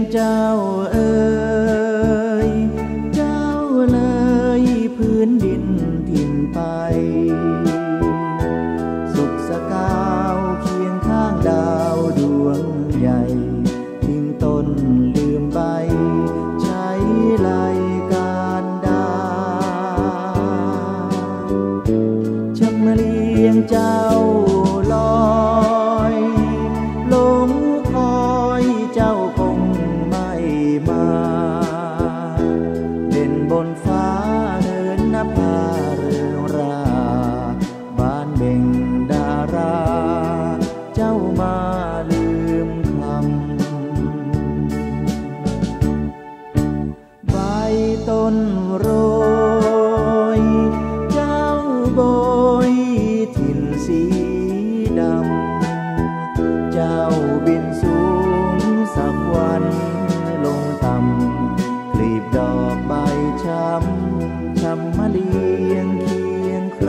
เจ้าเอ๋ยเจ้าเลยพื้นดินถิ่นไปสุขสกาวเคียงข้างดาวดวงใหญ่ทิ้งต้นลืมใบใช้ไหลการดาชักมาเลี้ยงเจ้าลอยลงคอยเจ้าคงไม่มาเด่นบนฟ้าเดินนภาเรืองราบ้านเบ่งดาราเจ้ามาลืมคำใบต้นโรยเจ้าโบยถิ่นสีดำเจ้าบินสูงสักวันลงต่ำกลีบดอกใบช้ำช้ำมาเลี้ยงเคียงใคร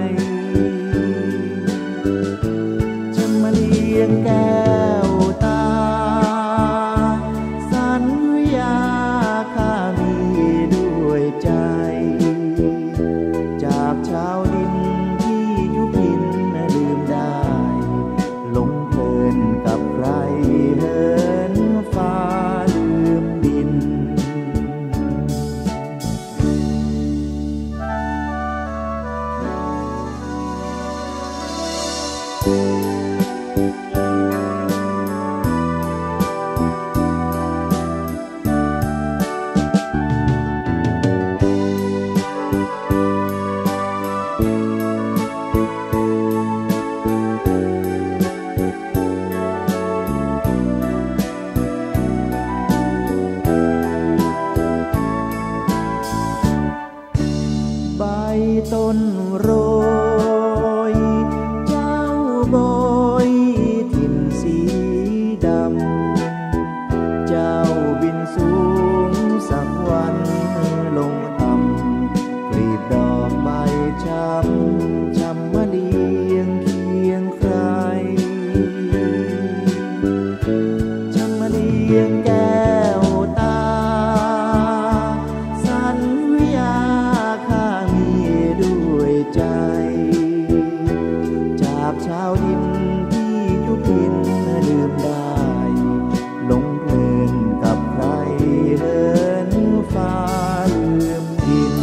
ช้ำมาเลี้ยงแก้วตาสัญญาข้ามีด้วยใจจากชาวดินที่ยุพินลืมได้หลงเพลินกับใครเหินฟ้าลืมดินใบต้นโรยเจ้าโบยถิ่นสีดำเจ้าบินสูงสักวันลงต่ำกลีบดอกใบช้ำช้ำมาเลี้ยงเคียงใครช้ำมาเลี้ยงแก้วตาสัญญาข้ามีด้วยใจจากชาวดินที่ยุพินลืมได้หลงเพลินกับใครเหินฟ้าลืมดิน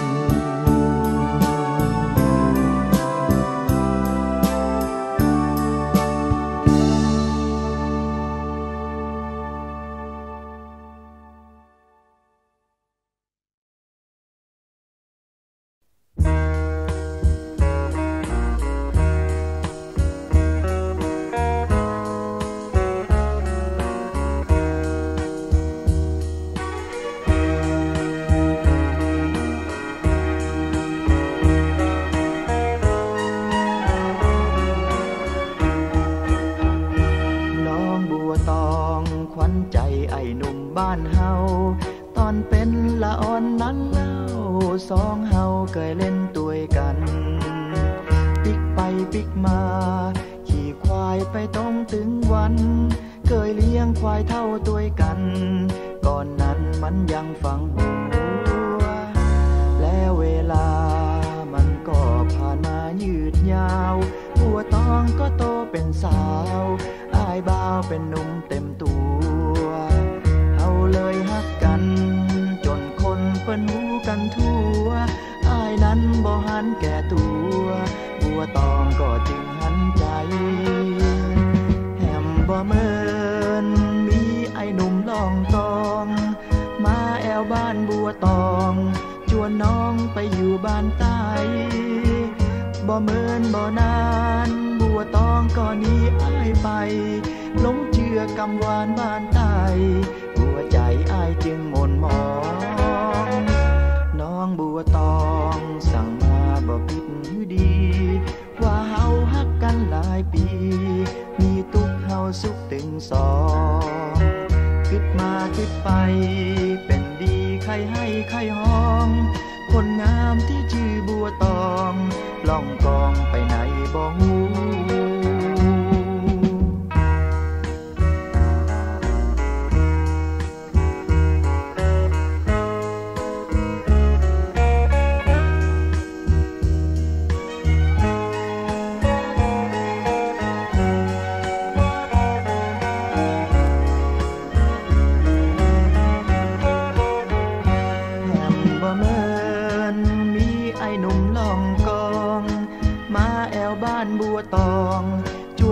น้องบัวตองขวัญใจไอ้หนุ่มบ้านเฮาตอนเป็นละอ่อนนั้นเล่าสองเฮาเคยเล่นตัวยกันปิกไปปิกมาขี่ควายไปต้องถึงวันเคยเลี้ยงควายเท่าตัวยกันก่อนนั้นมันยังฝังหัวแล้วเวลามันก็ผ่านมายืดยาวบัวตองก็โตเป็นสาวอ้ายบ่าวเป็นหนุ่มเต็มตัวเฮาเลยฮักกันจนคนเปิ้นหูกันทั่วอ้ายนั้นบ่หันแก่ตัวบัวตองก็จึงหันใจแหมบ่เมินมีไอ้หนุ่มลองตองมาแอวบ้านบัวตองชวนน้องไปอยู่บ้านใต้บ่เมินบ่นานบัวตองก็หนีอ้ายไปหลงเชื่อกำหวานบ้านใต้หัวใจอ้ายจึงหม่นหมองน้องบัวตองสั่งมาบ่ผิดหรือดีว่าเฮาฮักกันหลายปีมีทุกข์เฮาสุขถึงสองคิดมาคิดไปเป็นดีใครให้ใครห้องคนงามที่ชื่อบัวตองล่องกองไปไหนบ่ฮู้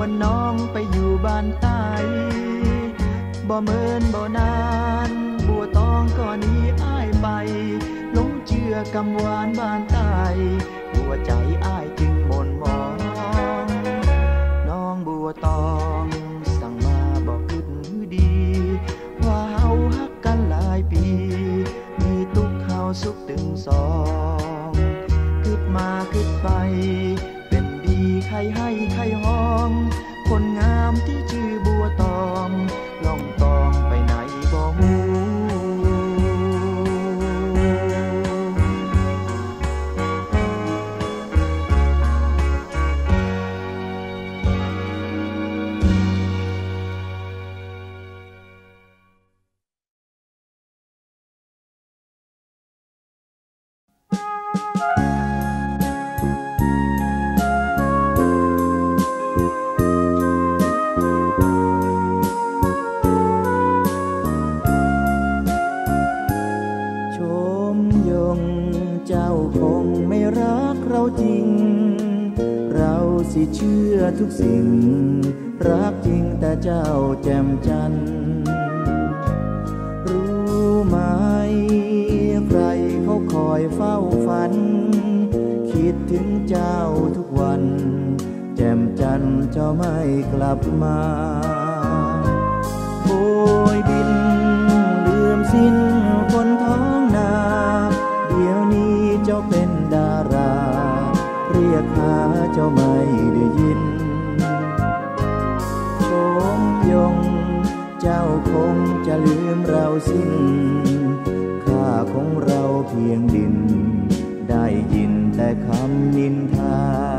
วนน้องไปอยู่บ้านใต้บ่เมินบ่นานบัวตองก็หนีอ้ายไปหลงเชื่อกำหวานบ้านใต้หัวใจอ้ายจึงหม่นหมองน้องบัวตองสั่งมาบอกขึ้นดีว่าเฮาฮักกันหลายปีมีทุกเฮาสุขตึงสองคิดมาคิดไปเป็นดีใครให้ใครห้องคนงามที่ชื่อบัวตองล่องตองไปไหนบ่ฮู้จริงเราสิเชื่อทุกสิ่งรักจริงแต่เจ้าแจ่มจันทร์รู้ไหมใครเขาคอยเฝ้าฝันคิดถึงเจ้าทุกวันแจ่มจันทร์เจ้าไม่กลับมาโบยบินลืมสิ้นคนท้องนาเดี๋ยวนี้เจ้าเป็นดาราเรียกหาเจ้าไม่ได้ยินชมยงเจ้าคงจะลืมเราสิ้นค่าของเราเพียงดินได้ยินแต่คำนินทา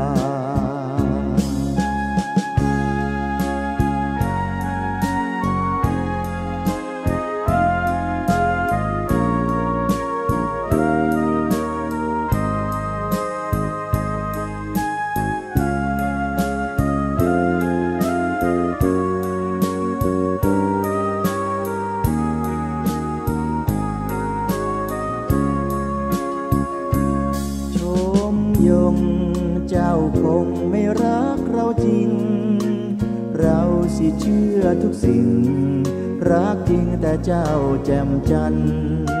เจ้าคงไม่รักเราจริงเราสิเชื่อทุกสิ่งรักจริงแต่เจ้าแจ่มจันทร์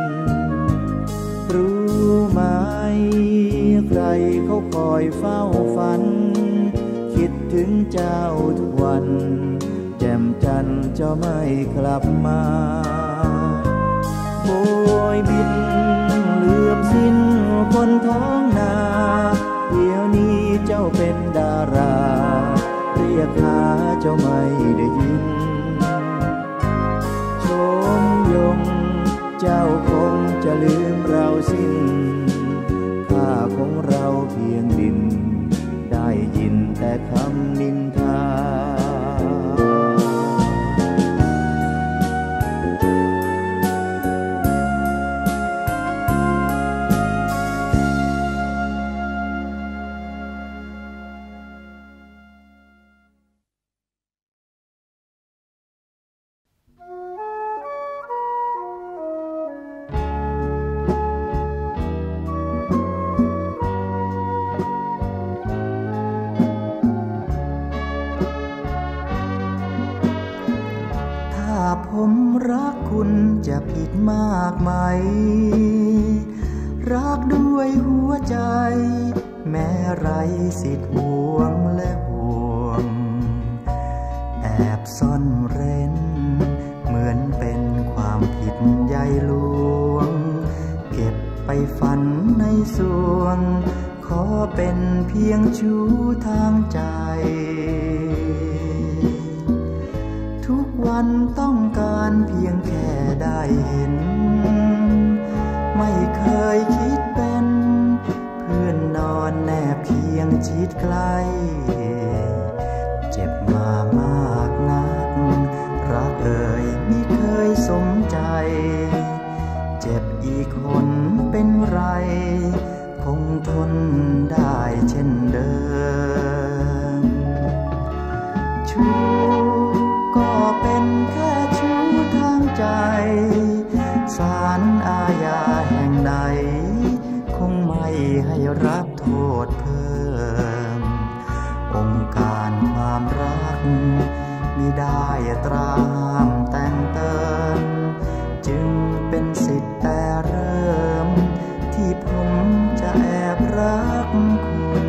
รู้ไหมใครเขาคอยเฝ้าฝันคิดถึงเจ้าทุกวันแจ่มจันทร์เจ้าไม่กลับมาโบยบินลืมสิ้นคนท้องนาเดี๋ยวนี้เจ้าเป็นดาราเรียกหาเจ้าไม่ได้ยินชมยงเจ้าคงจะลืมเราสิ้นค่าของเราเพียงดินได้ยินแต่คำนินทาผมรักคุณจะผิดมากไหมรักด้วยหัวใจแม้ไรสิทธิ์ห่วงและห่วงแอบซ่อนเร้นเหมือนเป็นความผิดใหญ่หลวงเก็บไปฝันในสวงขอเป็นเพียงชู้ทางใจทุกวันต้องการเพียงแค่ได้เห็นไม่เคยคิดเป็นเพื่อนนอนแนบเคียงชิดใกล้เจ็บมามากนักรักเอ่ยไม่เคยสมใจเจ็บอีกคนเป็นไรคงทนได้เช่นเดิมชู้ก็เป็นแค่ชู้ทางใจศาลอาญาแห่งใดคงไม่ให้รับโทษเพิ่มองค์การความรักมิได้ตรามแต่งเติมจึงเป็นสิทธิ์แต่เริ่มที่ผมจะแอบรักคุณ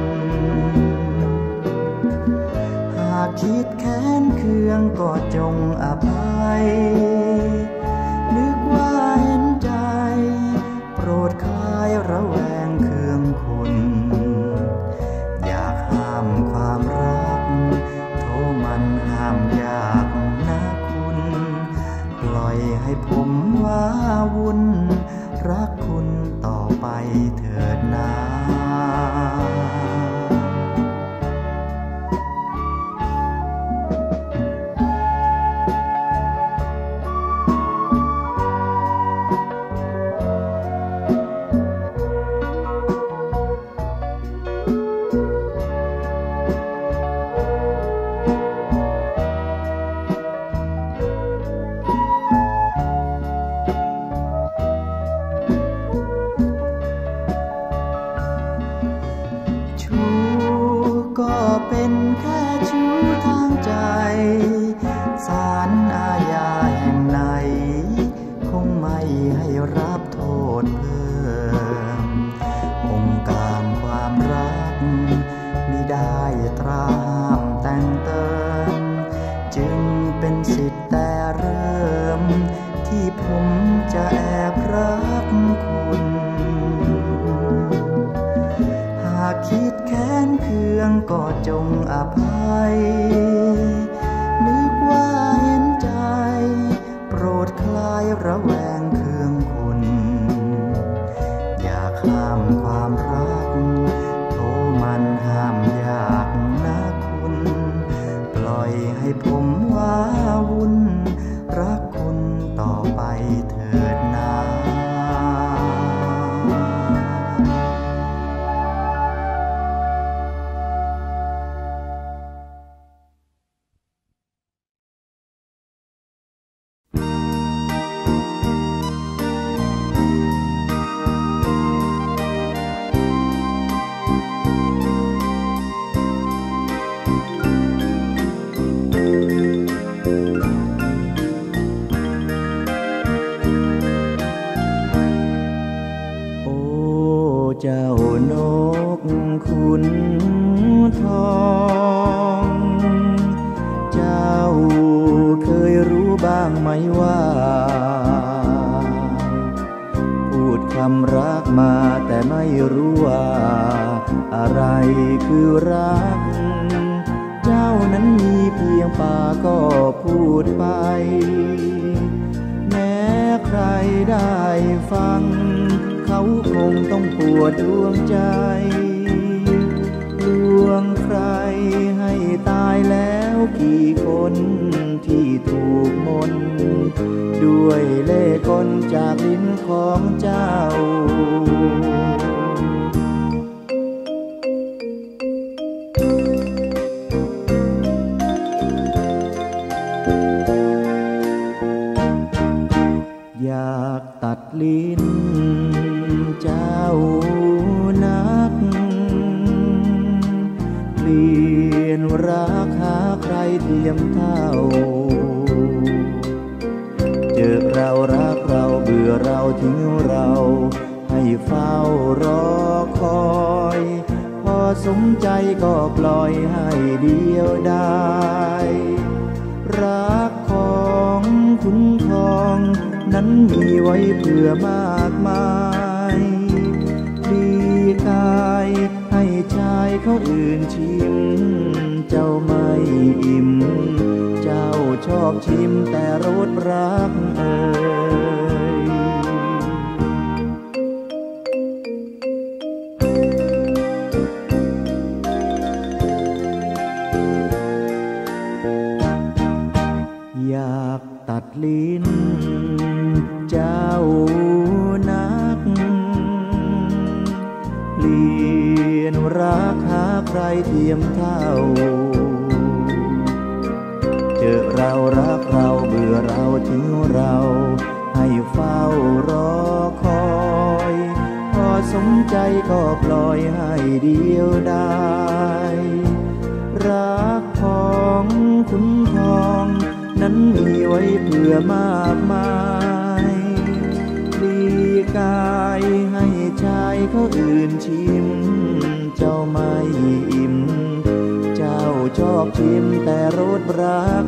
หากคิดแค้นเคืองก็จงอภัยนึกว่าเห็นใจโปรดคลายระแวงเคืองคุณอยากห้ามความรักโทมันห้ามยากนะคุณปล่อยให้ผมว้าวุ่นรักคุณต่อไปเถิดนาก็เป็นแค่ชู้ทางใจศาลอาญาแห่งไหนคงไม่ให้รับโทษเพิ่มองค์การความรักมิได้ตรามแต่งเติมจึงเป็นสิทธิ์แต่เริ่มที่ผมจะแอบรักคุณหากคิดแค้นเคืองก็จงอภัยนึกว่าเห็นใจโปรดคลายระแวงเคืองคุณอยากห้ามความรักโทมันห้ามยากนะคุณปล่อยให้ผมว้าวุ่นรักคุณต่อไปเถิดนาเจ้านกขุนทองเจ้าเคยรู้บ้างไหมว่าพูดคำรักมาแต่ไม่รู้ว่าอะไรคือรักเจ้านั้นมีเพียงปากก็พูดไปแม้ใครได้ฟังเขาคงต้องปวดดวงใจดวงใครให้ตายแล้วกี่คนที่ถูกมนต์ด้วยเล่ห์กลจากลิ้นของเจ้าอยากตัดลิ้นเจ้านักเปลี่ยนราคาใครเทียมเท่าเจอเรารักเราเบื่อเราทิ้งเราให้เฝ้ารอคอยพอสมใจก็ปล่อยให้เดียวได้รักของขุนทองนั้นมีไว้เพื่อมากมายดีกายให้ชายเขาอื่นชิมเจ้าไม่อิ่มเจ้าชอบชิมแต่รสรักอยากตัดลิ้นเจ้านักเปลี่ยนราคาใครเทียมเท่าเจอเรารักเราเบื่อเราทิ้งเราให้เฝ้ารอคอยพอสมใจก็ปล่อยให้เดียวได้รักของขุนทองนั้นมีไว้เพื่อมากมายดีกายให้ชายเขาอื่นชิมเจ้าไม่อิ่มเจ้าชอบชิมแต่รสรัก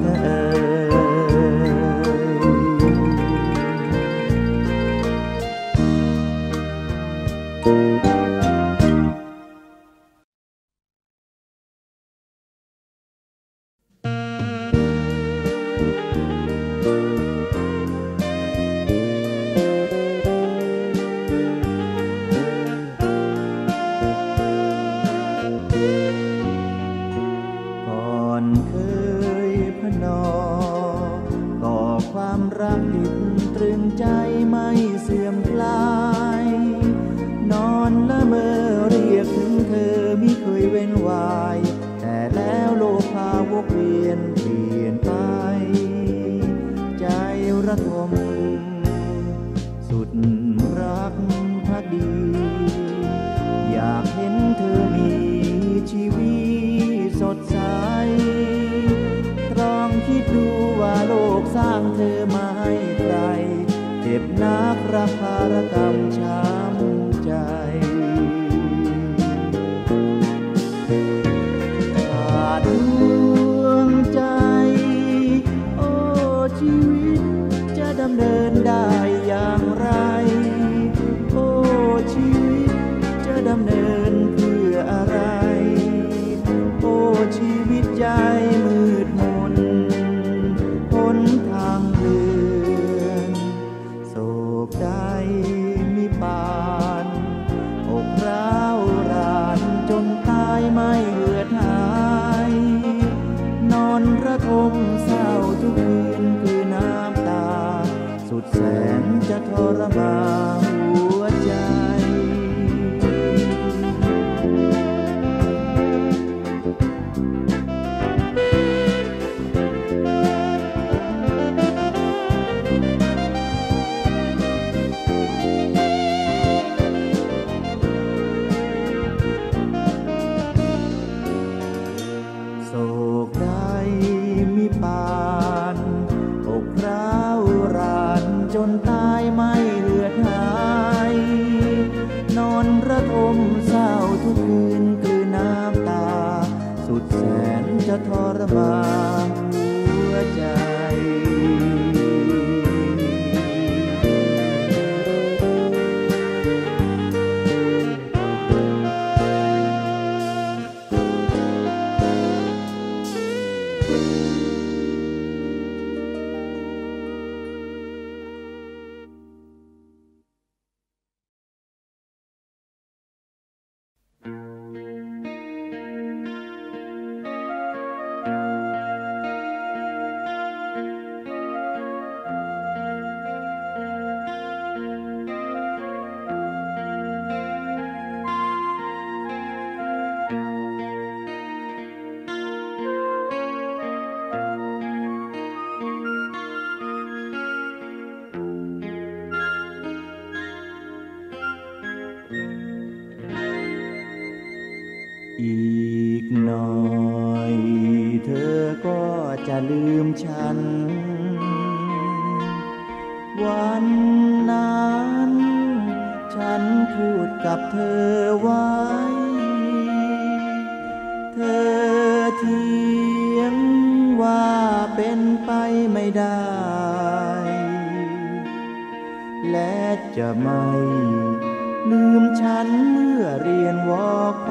อีกหน่อยเธอก็จะลืมฉันวันนั้นฉันพูดกับเธอไว้เธอเถียงว่าเป็นไปไม่ได้และจะไม่ลืมฉันเมื่อเรียนวค.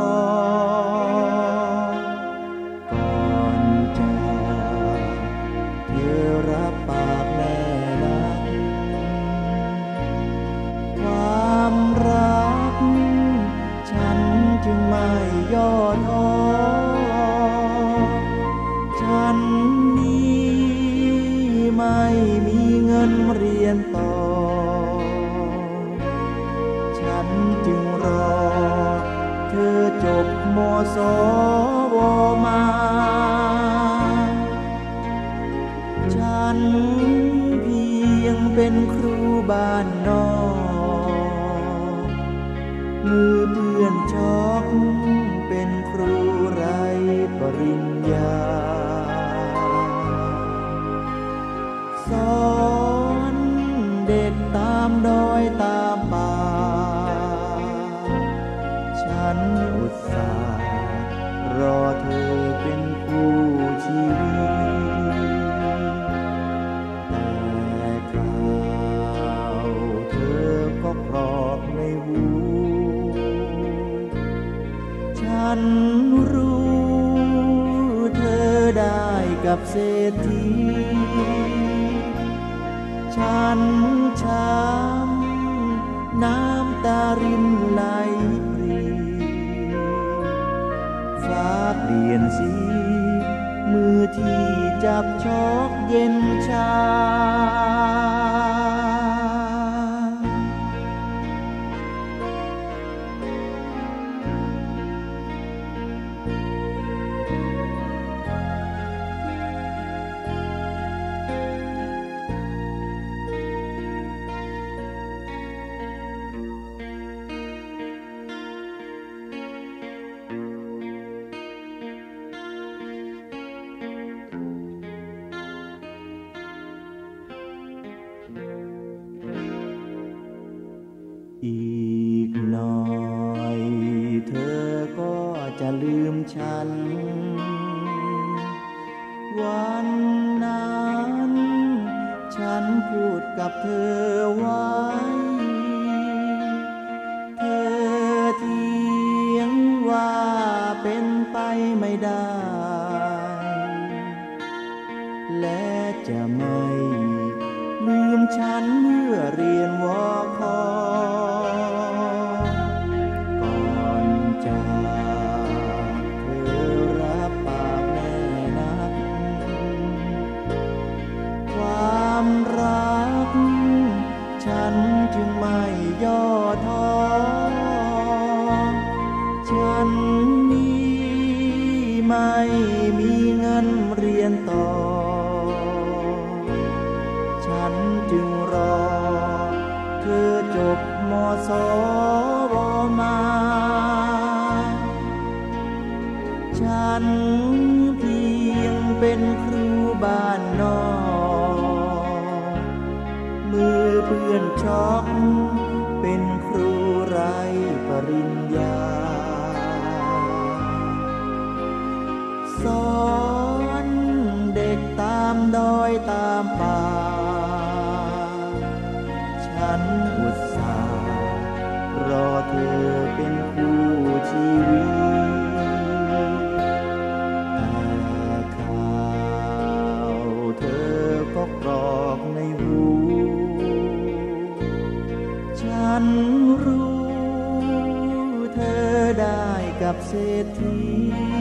ก่อนจากเธอรับปากแม่รักความรักฉันจึงไม่ย่อท้อฉันนี้ไม่มีเงินเรียนต่อฉันจึงรอเธอจบม.ส.ว.มาฉันเพียงเป็นครูบ้านนอกมือเปื้อนช็อกเป็นครูไร้ปริญญาตามป่าฉันอุตส่าห์รอเธอเป็นคู่ชีวิตแต่ข่าวเธอก็กรอกในหูฉันรู้เธอได้กับเศรษฐีฉันช้ำน้ำตารินไหลปรีฟ้าเปลี่ยนสีมือที่จับชอกเย็นชาอีกหน่อยเธอก็จะลืมฉันวันนั้นฉันพูดกับเธอไว้เธอเถียงว่าเป็นไปไม่ได้และจะไม่ลืมฉันเมื่อเรียนวคก่อนจากเธอรับปากแน่นักความรักฉันจึงไม่ย่อท้อฉันนี้ไม่มีเงินเรียนต่อฉันจึงรอเธอจบม.ส.ว.มาฉันเพียงเป็นครูบ้านนอกมือเพื่อนช็อกเป็นครูไร้ปริญญาสอนเด็กตามดอยตามป่าฉันอุตส่าห์รอเธอเป็นคู่ชีวิตแต่ข่าวเธอก็กรอกในหูฉันรู้เธอได้กับเศรษฐี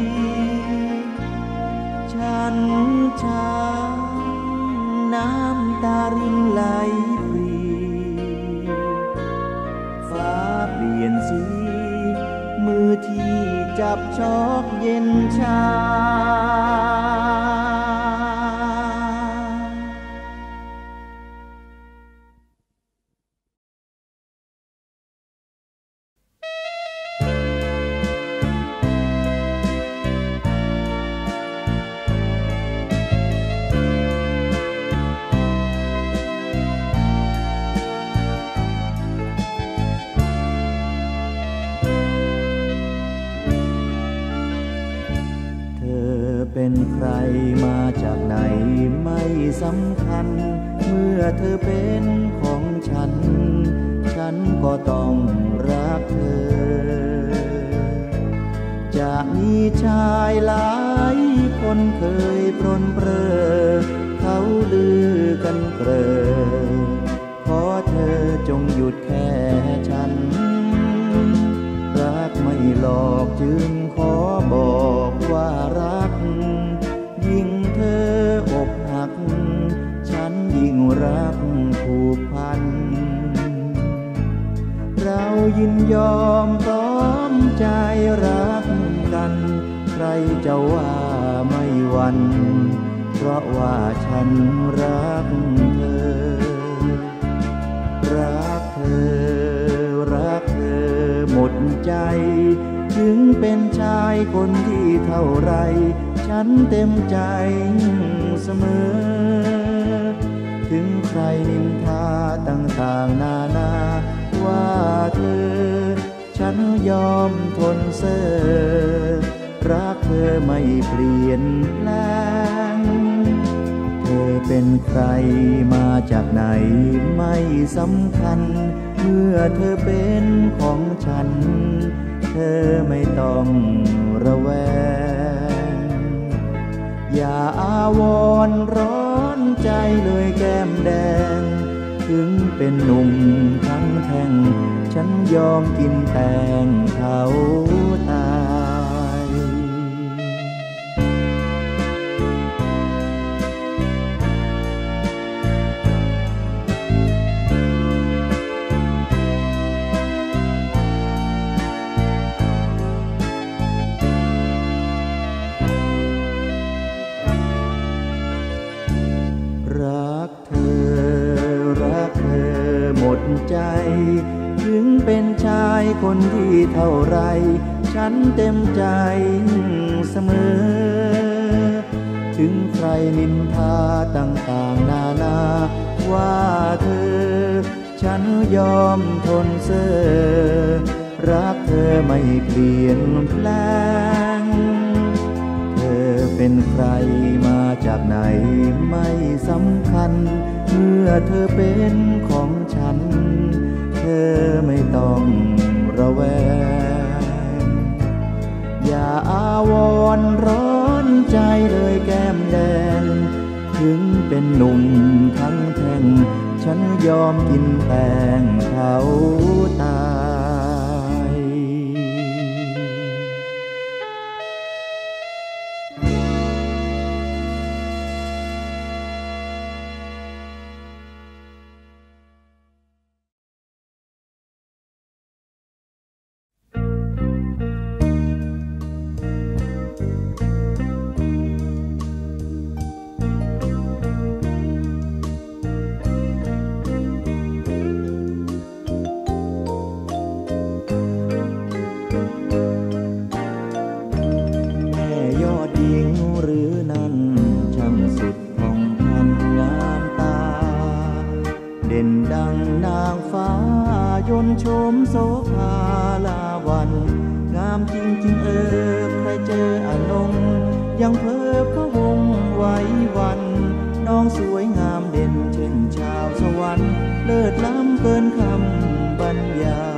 ฉันช้ำน้ำตารินไหลปรีฟ้าเปลี่ยนสีมือที่จับชอกเย็นชาเป็นใครมาจากไหนไม่สำคัญเมื่อเธอเป็นของฉันฉันก็ต้องรักเธอจะมีชายหลายคนเคยปรนเปรอเขาลือกันเกลอขอเธอจงหยุดแค่ฉันรักไม่หลอกจึงขอบอกว่ารักยิ่งเธออกหักฉันยิ่งรักผูกพันเรายินยอมพร้อมใจรักกันใครจะว่าไม่หวั่นเพราะว่าฉันรักเธอรักเธอรักเธอหมดใจถึงเป็นชายคนที่เท่าไรฉันเต็มใจเสมอถึงใครนินทาต่างๆนานายอมทนเซ่อรักเธอไม่เปลี่ยนแปลงเธอเป็นใครมาจากไหนไม่สำคัญเมื่อเธอเป็นของฉันเธอไม่ต้องระแวงอย่าอาวรณ์ร้อนใจเลยแก้มแดงถึงเป็นหนุ่มทั้งแท่งฉันยอมกินแตงเขาตายรักเธอหมดใจถึงเป็นชายคนที่เท่าไรฉันเต็มใจเสมอถึงใครนินทาต่างๆนานาว่าเธอฉันยอมทนเซ่อรักเธอไม่เปลี่ยนแปลงเธอเป็นใครมาจากไหนไม่สำคัญเมื่อเธอเป็นของฉันเธอไม่ต้องระแวงอย่าอาวรณ์ร้อนใจเลยแก้มแดงถึงเป็นหนุ่มทั้งแท่งฉันยอมกินแตงเขาตายชมโสภาลาวันงามจริงๆใครเจออนงยังเพ้อพะวงไหววันน้องสวยงามเด่นเช่นชาวสวรรค์เลิศล้ำเกินคำบรรยาย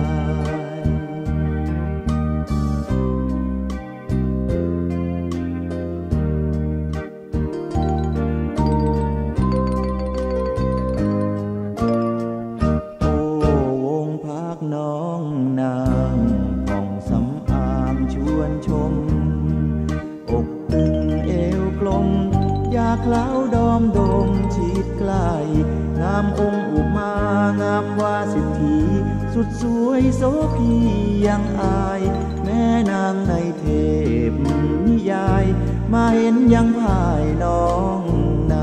เคล้าดอมดงชิดใกล้งามองค์อุมางามวาสิทธีสุดสวยโสภียังอายแม่นางในเทพนิยายมาเห็นยังภายน้องนา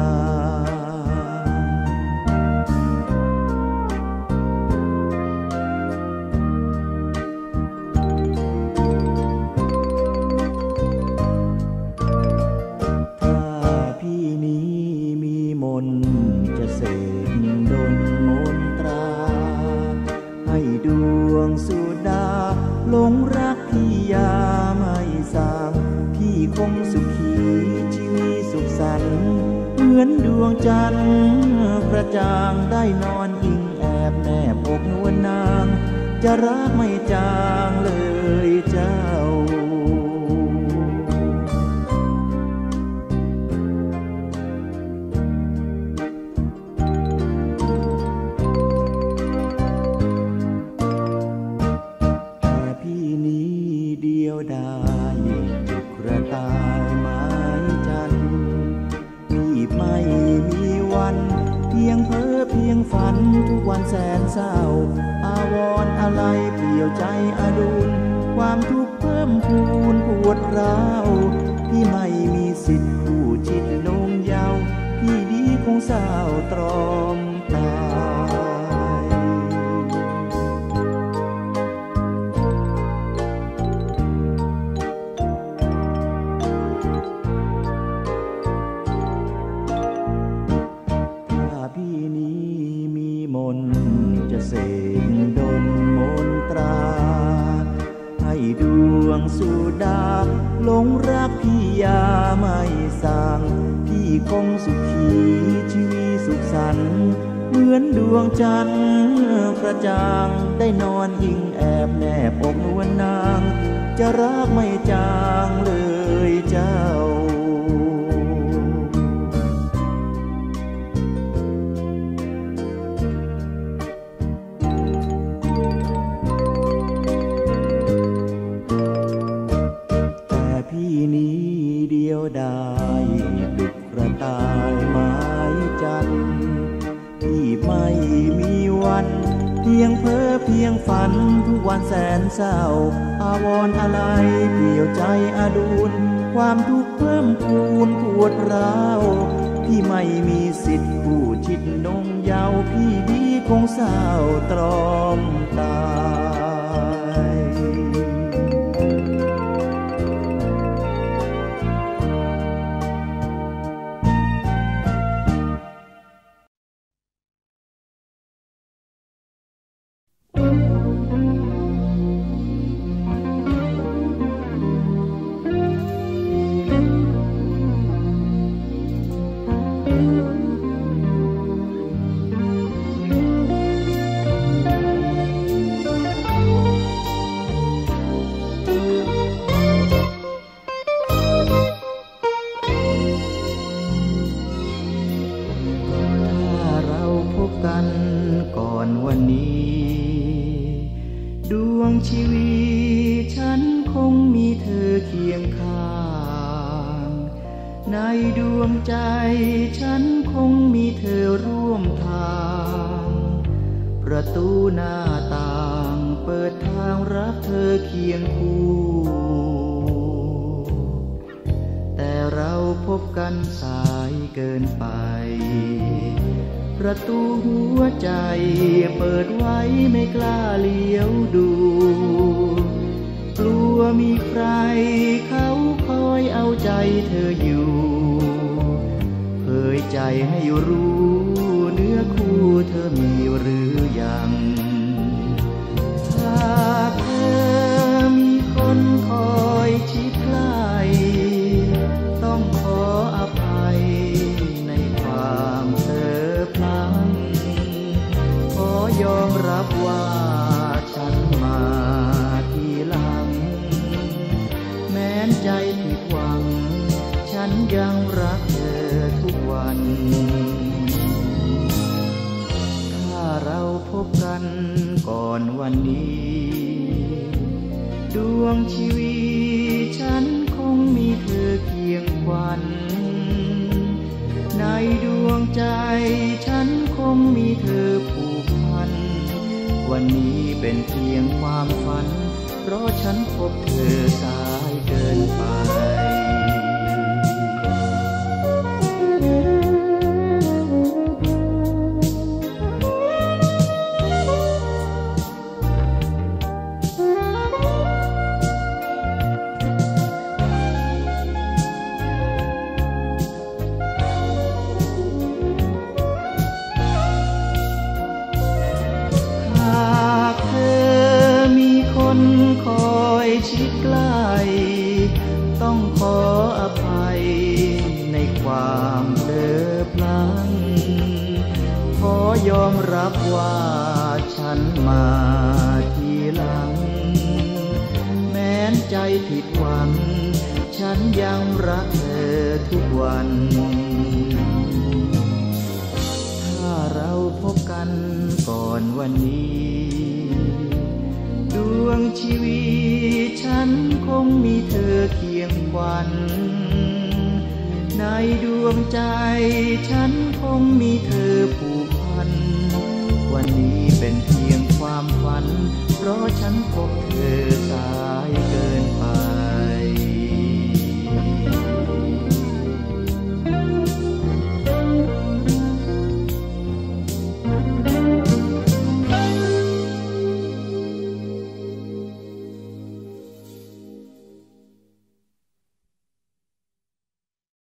จะเสกดลมนตราให้ดวงสุดาหลงรักพี่ยาไม่สางพี่คงสุขีชีวิตสุขสันต์เหมือนดวงจันทร์กระจ่างได้นอนอิงแอบแนบอกนวลนางจะรักไม่จางเลยเจ้าได้จุกระตายไม้จันพี่ไม่มีวันเพียงเพ้อเพียงฝันทุกวันแสนเศร้าอาวรณ์อะไรเปลี่ยวใจอดุลความทุกข์เพิ่มพูนปวดร้าวพี่ไม่มีสิทธิ์คู่จิตนงเยาว์พี่ดีคงเศร้าตรอมตาจะเสกดลมนตรางสู่ดาหลงรักพี่ยาไม่สั่งพี่คงสุขีชีวิตสุขสันต์เหมือนดวงจันทร์กระจ่างได้นอนอิงแอบแนบอกนวลนางจะรักไม่จางเลยเจ้าแต่พี่นี้เดียวดายดุจกระต่ายไม้จันทร์ที่ไม่มีวันเพียงเพ้อเพียงฝันทุกวันแสนเศร้าอาวรณ์อะไรเปลี่ยวใจอาดูลความทุกข์เพิ่มพูนปวดร้าวพี่ไม่มีสิทธิ์ผู้ชิดนงเยาว์พี่ดีคงเศร้าตรอมตายก่อนวันนี้ดวงชีวิตฉันคงมีเธอเคียงข้างในดวงใจฉันคงมีเธอร่วมทางประตูหน้าต่างเปิดทางรับเธอเคียงคู่แต่เราพบกันสายเกินไปประตูหัวใจเปิดไว้ไม่กล้าเลี้ยวดูกลัวมีใครเขาคอยเอาใจเธออยู่เผยใจให้รู้เนื้อคู่เธอมีหรือยังหากเธอมีคนคอยชิดใกล้ต้องขออภัยในความเธอพลังขอยอมรับว่าฉันมาทีหลังแม้นใจผิดหวังฉันยังรักเธอทุกวันถ้าเราพบกันก่อนวันนี้ดวงชีวิตฉันคงมีเธอเคียงควันในดวงใจฉันคงมีเธอผูกพันวันนี้เป็นเพียงความฝันเพราะฉันพบเธอสายเกินไปคอยชิดใกล้ต้องขออภัยในความเผลอพลั้งขอยอมรับว่าฉันมาทีหลังแม้นใจผิดหวังฉันยังรักเธอทุกวันถ้าเราพบกันก่อนวันนี้ดวงชีวิตฉันคงมีเธอเคียงควันในดวงใจฉันคงมีเธอผูกพันวันนี้เป็นเพียงความฝันเพราะฉันพบเธอสายเกิน